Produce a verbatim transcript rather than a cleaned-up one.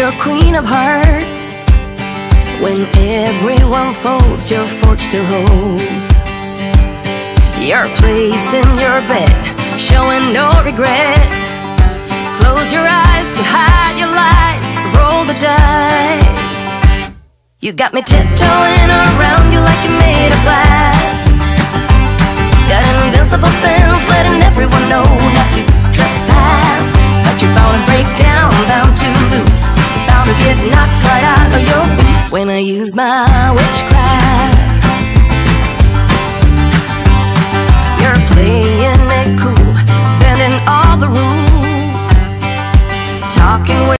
your queen of hearts. When everyone folds, your fork still holds your place in your bed, showing no regret. Close your eyes to hide your lies, roll the dice. You got me tiptoeing around you like you're made of glass. Got invincible fence, letting everyone know not to trespass. But you're bound to break down, bound to lose, bound to get knocked right out of your boots when I use my witchcraft. You're playing it cool, bending all the rules, talking with